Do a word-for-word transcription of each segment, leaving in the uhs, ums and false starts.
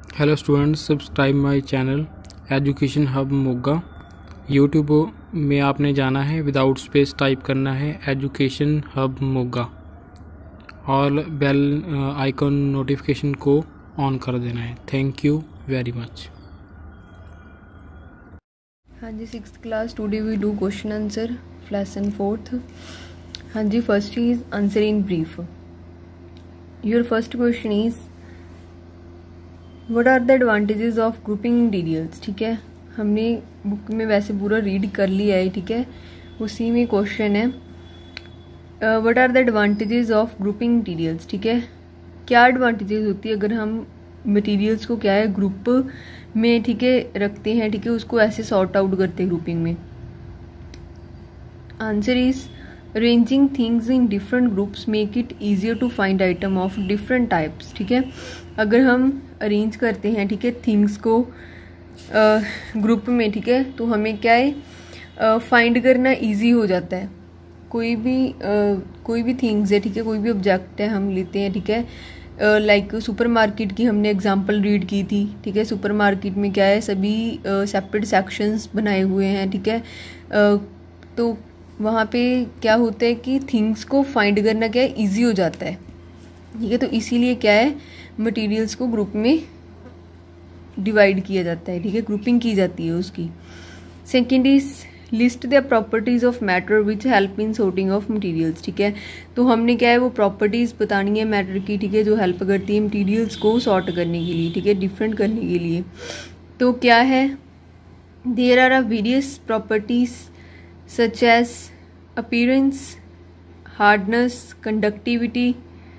Hello students, subscribe my channel education hub Moga. YouTube में आपने जाना है, विदाउट स्पेस टाइप करना है एजुकेशन हब मोगा और बेल आइकॉन नोटिफिकेशन को ऑन कर देना है। Thank you very much. हाँ जी, sixth class today we do question answer lesson fourth. हाँ जी, first is answer in brief. Your first question is what are the advantages of grouping interiors. ठीक है, हमने बुक में वैसे पूरा रीड कर लिया है। ठीक है, उसी में क्वेश्चन है what are the advantages of grouping interiors. ठीक है, क्या एडवांटेजेस होती है अगर हम मटेरियल्स को क्या है ग्रुप में ठीक है रखते हैं। ठीक है, उसको ऐसे सॉर्ट आउट करते हैं ग्रुपिंग में। Answer is arranging things in different groups make it easier to find item of different types. ठीक है, अगर हम अरेंज करते हैं ठीक है थिंग्स को ग्रुप में, ठीक है, तो हमें क्या है फाइंड करना इजी हो जाता है। कोई भी uh, कोई भी थिंग्स है ठीक है, कोई भी ऑब्जेक्ट है हम लेते हैं। ठीक है, लाइक सुपर मार्केट की हमने एग्जांपल रीड की थी। ठीक है, सुपर मार्केट में क्या है सभी सेपरेट सेक्शंस बनाए हुए हैं। ठीक है, uh, तो वहाँ पे क्या होता है कि थिंग्स को फाइंड करना क्या है ईजी हो जाता है। ठीक है, तो इसीलिए क्या है मटेरियल्स को ग्रुप में डिवाइड किया जाता है। ठीक है, ग्रुपिंग की जाती है उसकी। Second is list the properties of matter which help in sorting of materials. ठीक है, तो हमने क्या है वो प्रॉपर्टीज बतानी है मैटर की। ठीक है, जो हेल्प करती है मटेरियल्स को सॉर्ट करने के लिए। ठीक है, डिफरेंट करने के लिए। तो क्या है, there are a various properties such as appearance, hardness, conductivity,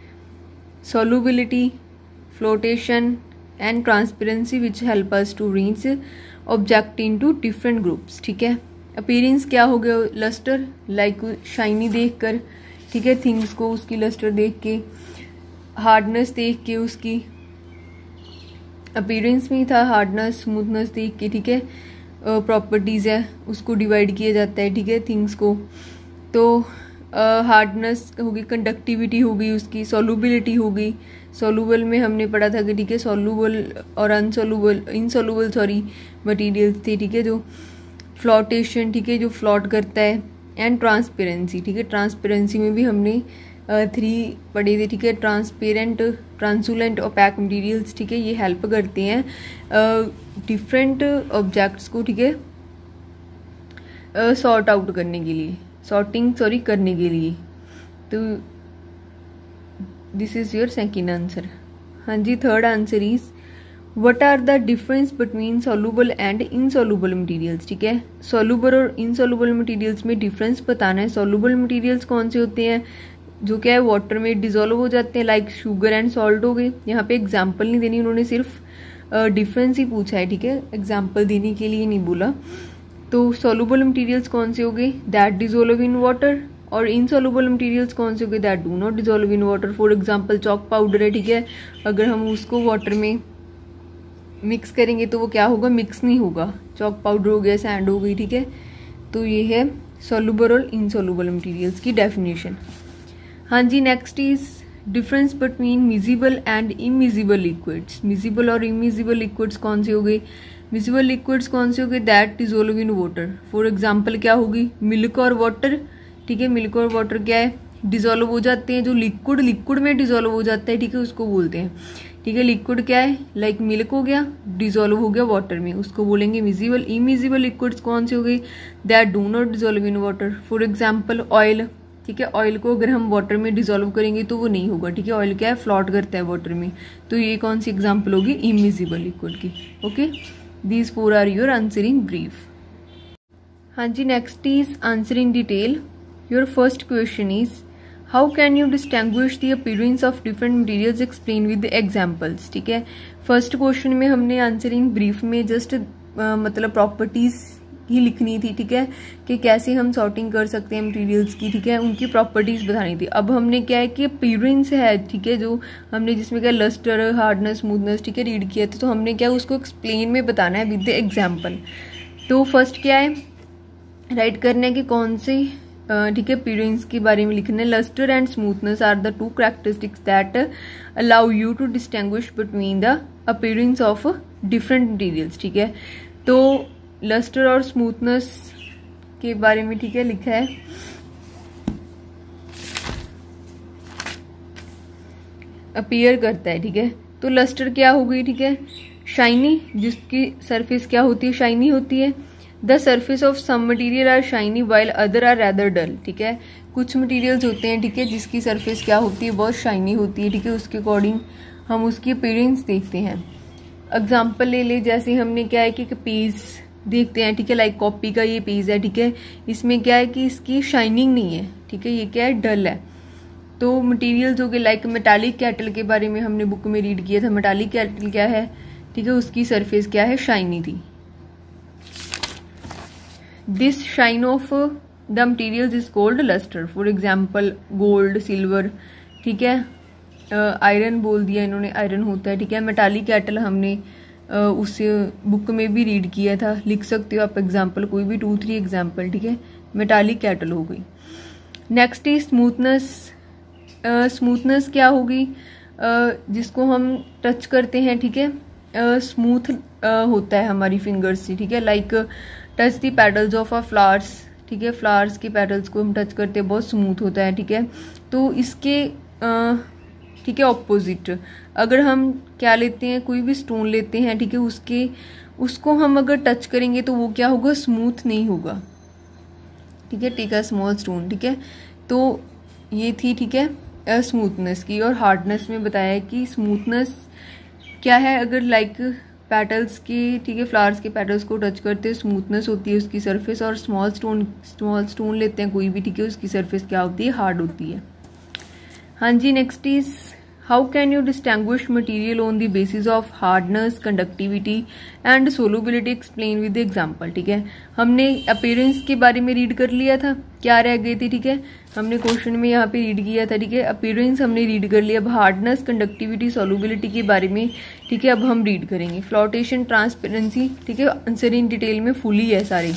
solubility, flotation and transparency which help us to arrange object into different groups। ठीक है, अपीयरेंस क्या हो गया, लस्टर, लाइक शाइनी देख कर। ठीक है, थिंग्स को उसकी लस्टर देख के, हार्डनेस देख के उसकी अपीयरेंस में ही था, हार्डनेस स्मूथनेस देख के। ठीक है, प्रॉपर्टीज है उसको डिवाइड किया जाता है। ठीक है, थिंग्स को तो हार्डनेस uh, होगी, कंडक्टिविटी होगी उसकी, सॉल्युबिलिटी होगी। सॉल्युबल में हमने पढ़ा था कि ठीक है सॉल्युबल और अनसॉल्युबल इनसॉल्युबल सॉरी मटेरियल्स थे। ठीक है, जो फ्लोटेशन ठीक है जो फ्लोट करता है, एंड ट्रांसपेरेंसी। ठीक है, ट्रांसपेरेंसी में भी हमने थ्री uh, पढ़े थे। ठीक है, ट्रांसपेरेंट, ट्रांसुलेंट, ओपैक मटेरियल्स। ठीक है, ये हेल्प करते हैं डिफरेंट uh, ऑब्जेक्ट्स को ठीक है सॉर्ट आउट करने के लिए, सॉर्टिंग सॉरी करने के लिए। तो this is your second answer. हाँ जी, third answer is what are the difference between soluble and insoluble materials. ठीक है, सॉल्युबल और इनसॉल्युबल मटेरियल्स में डिफरेंस बताना है। सॉल्युबल मटेरियल्स कौन से होते हैं, जो क्या है वाटर में डिजोल्व हो जाते हैं, लाइक शुगर एंड सॉल्ट हो गए। यहाँ पे एग्जाम्पल नहीं देनी, उन्होंने सिर्फ डिफरेंस uh, ही पूछा है। ठीक है, एग्जाम्पल देने के लिए नहीं बोला। तो सॉल्युबल मटेरियल्स कौन से हो गए, दैट डिजोल्व इन वाटर, और इनसॉल्युबल मटेरियल्स कौन से हो गए, that do not dissolve in water. For example chalk powder है। ठीक है, अगर हम उसको वाटर में मिक्स करेंगे तो वो क्या होगा, मिक्स नहीं होगा, चॉक पाउडर हो गया, सैंड हो गई। ठीक है, तो ये है सॉल्युबल और इनसॉल्युबल मटेरियल्स की डेफिनेशन। हाँ जी, next is difference between miscible and immiscible liquids. Miscible और इमिजिबल लिक्विड्स कौन से हो गए, मिजिबल लिक्विड्स कौन से हो गए, that dissolve in water. For example क्या होगी, मिल्क और वाटर। ठीक है, मिल्क और वाटर क्या है डिजोल्व हो जाते हैं, जो लिक्विड लिक्विड में डिजोल्व हो जाता है। ठीक है, उसको बोलते हैं। ठीक है, लिक्विड क्या है, लाइक मिल्क हो गया, डिजोल्व हो गया वाटर में, उसको बोलेंगे मिजिबल। इमिजिबल लिक्विड्स कौन से हो गए, that do not dissolve in water. For example oil. ठीक है, ऑयल को अगर हम वाटर में डिजोल्व करेंगे तो वो नहीं होगा। ठीक है, ऑयल क्या है फ्लोट करता है वाटर में। तो ये कौन सी एग्जाम्पल होगी, इमिजिबल लिक्विड की। Okay, These four are your answer in brief. हाँ जी, next is answer in detail. Your first question is how can you distinguish the appearance of different materials explain with the examples। ठीक है, first question में हमने answer in brief में just uh, मतलब properties ही लिखनी थी। ठीक है, कि कैसे हम सॉर्टिंग कर सकते हैं मटेरियल्स की। ठीक है, उनकी प्रॉपर्टीज बतानी थी। अब हमने क्या है कि अपीयरेंस है। ठीक है, जो हमने जिसमें क्या लस्टर, हार्डनेस, स्मूथनेस ठीक है रीड किया था, तो हमने क्या उसको एक्सप्लेन में बताना है विद द एग्जाम्पल। तो फर्स्ट क्या है, राइट करना है कि कौन से ठीक है, अपीयरेंस के बारे में लिखना है। Lustre and smoothness are the two characteristics that allow you to distinguish between the appearance of different materials. ठीक है, तो लस्टर और स्मूथनेस के बारे में ठीक है लिखा है। अपीयर करता है। ठीक है, तो लस्टर क्या हो गई, ठीक है, शाइनी, जिसकी सरफेस क्या होती है, शाइनी होती है। The surface of some material are shiny while other are rather dull. ठीक है, कुछ मटीरियल्स होते हैं ठीक है जिसकी सरफेस क्या होती है, बहुत शाइनी होती है। ठीक है, उसके अकॉर्डिंग हम उसकी अपीयरेंस देखते हैं। एग्जाम्पल ले ले, जैसे हमने क्या है कि पेज देखते हैं। ठीक है, लाइक कॉपी का ये पेज है। ठीक है, इसमें क्या है कि इसकी शाइनिंग नहीं है। ठीक है, ये क्या है, डल है। तो मटेरियल्स हो गए, लाइक मेटालिक कैटल के बारे में हमने बुक में रीड किया था। मेटालिक कैटल क्या है, ठीक है, उसकी सरफेस क्या है, शाइनी थी। This shine of the materials is called lustre. For example gold, silver, ठीक है, आयरन uh, बोल दिया इन्होंने, आयरन होता है। ठीक है, मेटालिक कैटल हमने uh, उस बुक में भी रीड किया था, लिख सकते हो आप एग्जाम्पल, कोई भी टू थ्री एग्जाम्पल। ठीक है, मेटालिक कैटल हो गई। Next is smoothness. स्मूथनेस क्या होगी, uh, जिसको हम टच करते हैं। ठीक है, स्मूथ uh, uh, होता है हमारी फिंगर्स से। ठीक है, like touch the petals of a flowers. ठीक है, फ्लावर्स के पेटल्स को हम टच करते हैं, बहुत स्मूथ होता है। ठीक है, तो इसके ठीक है ऑपोजिट अगर हम क्या लेते हैं, कोई भी स्टोन लेते हैं। ठीक है, उसके उसको हम अगर टच करेंगे तो वो क्या होगा, स्मूथ नहीं होगा। ठीक है, टेक अ स्मॉल स्टोन। ठीक है, तो ये थी ठीक है स्मूथनेस की। और हार्डनेस में बताया है कि स्मूथनेस क्या है, अगर लाइक पेटल्स की, ठीक है, फ्लावर्स के पेटल्स को टच करते हैं, स्मूथनेस होती है उसकी सरफेस। और स्मॉल स्टोन स्मॉल स्टोन लेते हैं कोई भी, ठीक है, उसकी सरफेस क्या होती है, हार्ड होती है। हाँ जी, next is how can you distinguish material on the basis of hardness, conductivity and solubility, explain with example. ठीक है, हमने अपीयरेंस के बारे में रीड कर लिया था, क्या रह गई थी, ठीक है, हमने क्वेश्चन में यहाँ पे रीड किया था। ठीक है, अपीयरेंस हमने रीड कर लिया। अब हार्डनेस, कंडक्टिविटी, सोलुबिलिटी के बारे में ठीक है अब हम रीड करेंगे। फ्लोटेशन, ट्रांसपेरेंसी, ठीक है, आंसर इन डिटेल में फुली है सारे।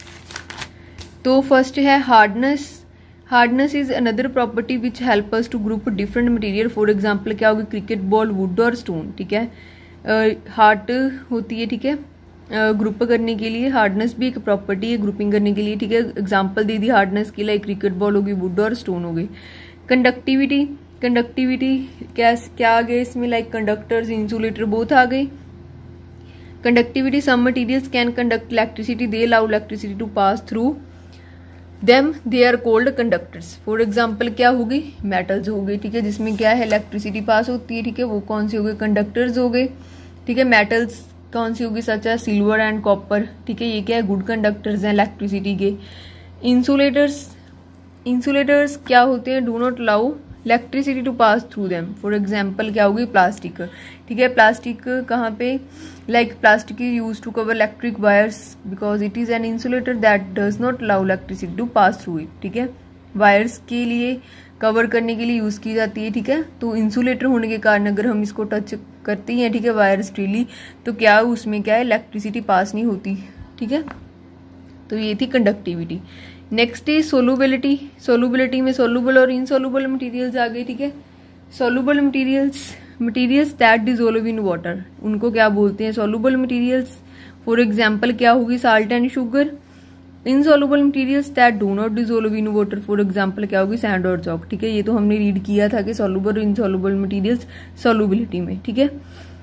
तो फर्स्ट है hardness. Hardness is another property which help us to group different material. For example क्या होगी, क्रिकेट बॉल, वुड और स्टोन। ठीक है, हार्ड होती है। ठीक है, ग्रुप uh, करने के लिए हार्डनेस भी एक प्रॉपर्टी है ग्रुपिंग करने के लिए। ठीक है, एग्जांपल दे दी हार्डनेस की, लाइक क्रिकेट बॉल होगी, वुड और स्टोन हो गई। कंडक्टिविटी, कंडक्टिविटी क्या क्या आ गए इसमें, लाइक कंडक्टर्स, इंसुलेटर बोथ आ गई। Conductivity, some materials can conduct electricity, they allow electricity to pass through them, they are called conductors. For example क्या होगी, मेटल्स हो गई। ठीक है, जिसमें क्या है, इलेक्ट्रिसिटी पास होती है। ठीक है, वो कौन से हो गए, कंडक्टर्स हो गए। ठीक है, मेटल्स कौन सी होगी, सच है सिल्वर एंड कॉपर। ठीक है, ये क्या है, गुड कंडक्टर्स हैं इलेक्ट्रिसिटी के। इंसुलेटर्स, इंसुलेटर्स क्या होते हैं, do not allow electricity to pass through them. For example क्या होगी, प्लास्टिक। ठीक है, प्लास्टिक कहाँ पे, like plastic use to cover electric wires because it is an insulator that does not allow electricity to pass through it. ठीक है, wires के लिए कवर करने के लिए यूज की जाती है। ठीक है, तो इंसुलेटर होने के कारण अगर हम इसको टच करते हैं, ठीक है, वायर्स डेली, तो क्या उसमें क्या है, इलेक्ट्रिसिटी पास नहीं होती। ठीक है, तो ये थी conductivity. Next is solubility. Solubility में सोलुबल और इनसोलुबल मटेरियल्स आ गए। ठीक है, soluble materials, materials that dissolve in water, उनको क्या बोलते हैं, सोलुबल मटेरियल्स। फॉर एग्जांपल क्या होगी, salt and sugar. Insoluble materials that do not dissolve in water. For example क्या होगी, सैंड और चॉक। ठीक है, ये तो हमने रीड किया था कि सोलुबल और इनसोलुबल मटेरियल्स सोलुबिलिटी में। ठीक है,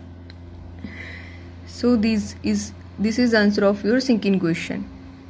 so this is this is answer of your sinking question.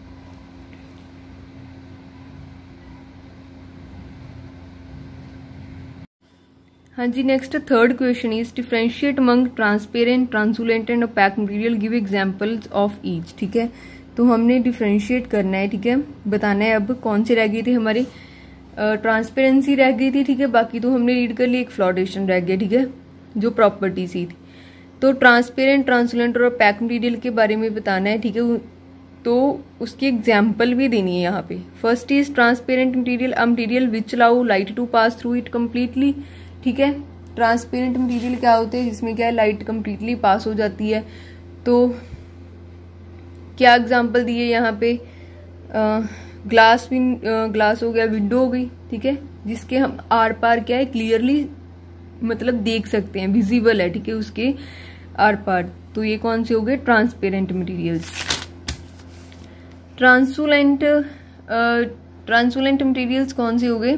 हाँ जी, next third question is differentiate among transparent, translucent and opaque material, give examples of each. ठीक है, तो हमने डिफरेंशिएट करना है। ठीक है, बताना है अब कौन से रह गए थे हमारे, ट्रांसपेरेंसी uh, रह गई थी। ठीक है, बाकी तो हमने रीड कर ली, एक फ्लोटेशन रह गया। ठीक है, जो प्रॉपर्टी सी थी। तो ट्रांसपेरेंट, ट्रांसुलेंट और ओपैक मटेरियल के बारे में बताना है। ठीक है, तो उसकी एग्जाम्पल भी देनी है यहाँ पे। First is transparent material, a material which allow light to pass through it completely. ठीक है, ट्रांसपेरेंट मटेरियल क्या होते हैं, जिसमें क्या है, लाइट कंप्लीटली पास हो जाती है। तो क्या एग्जांपल दिए यहाँ पे, ग्लास विन ग्लास हो गया, विंडो हो गई, ठीक है, जिसके हम आर पार क्या है क्लियरली मतलब देख सकते हैं, विजिबल है, ठीक है, उसके आर पार। तो ये कौन से हो गए? Transparent materials. Translucent translucent materials कौन से हो गए?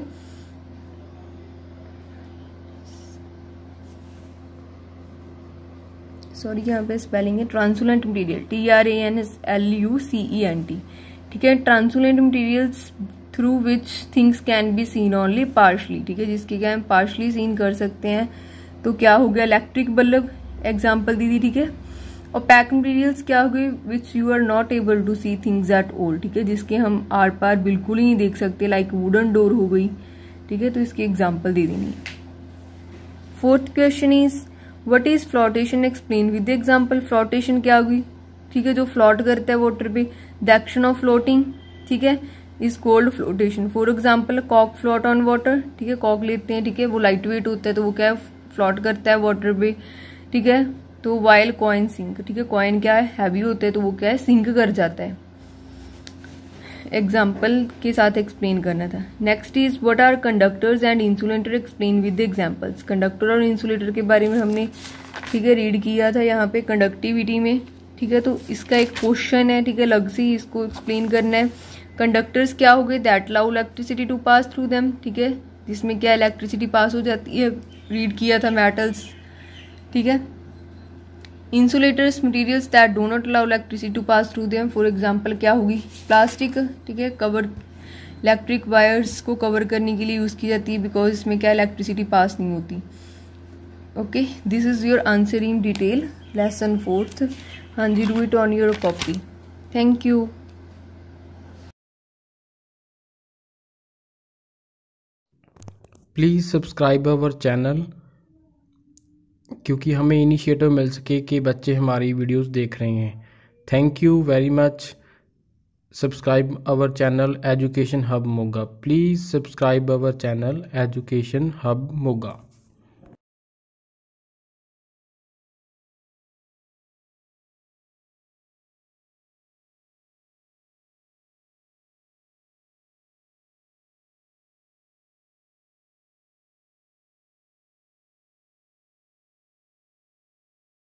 सॉरी यहाँ पे स्पेलिंग है, translucent material, T R A N S L U C E N T, ठीक है। Translucent materials through which things can be seen only partially, ठीक है, जिसके क्या हम पार्शली सीन कर सकते हैं। तो क्या हो गया? इलेक्ट्रिक बल्ब एग्जाम्पल दी थी, ठीक है। और पैक मटेरियल्स क्या हो गए? Which you are not able to see things at all, ठीक है, जिसके हम आर पार बिल्कुल ही नहीं देख सकते, लाइक वुडन डोर हो गई, ठीक है। तो इसकी एग्जाम्पल दे देनी है। Fourth question is what is flotation, explain with example. Flotation क्या होगी? ठीक है, जो फ्लोट करता है वाटर पे, द एक्शन ऑफ फ्लोटिंग, ठीक है, is called flotation. For example कॉक फ्लोट ऑन वाटर, ठीक है, कॉक लेते हैं, ठीक है, वो लाइट वेट होता है तो वो क्या है? फ्लोट करता है वाटर पे, ठीक है। तो वाइल कॉइन सिंक, ठीक है, कॉइन क्या है? हैवी होता है तो वो क्या है? सिंक कर जाता है। एग्जाम्पल के साथ एक्सप्लेन करना था। Next is what are conductors and insulator, explain with examples. Conductor और इंसुलेटर के बारे में हमने, ठीक है, रीड किया था यहाँ पे कंडक्टिविटी में, ठीक है। तो इसका एक क्वेश्चन है, ठीक है, अलग से इसको एक्सप्लेन करना है। कंडक्टर्स क्या हो गए? That allow electricity to pass through them, ठीक है, जिसमें क्या इलेक्ट्रिसिटी पास हो जाती है, रीड किया था मेटल्स, ठीक है। Insulators materials that do not allow electricity to pass through them, for example क्या होगी? प्लास्टिक, ठीक है, कवर इलेक्ट्रिक वायर्स को कवर करने के लिए यूज की जाती है, बिकॉज इसमें क्या इलेक्ट्रिसिटी पास नहीं होती। Okay, this is your answer in detail, lesson fourth. हाँ जी, do it on your copy. Thank you. Please subscribe our channel, क्योंकि हमें इनिशिएटिव मिल सके कि बच्चे हमारी वीडियोस देख रहे हैं। Thank you very much. Subscribe our channel education hub Moga. Please subscribe our channel education hub Moga.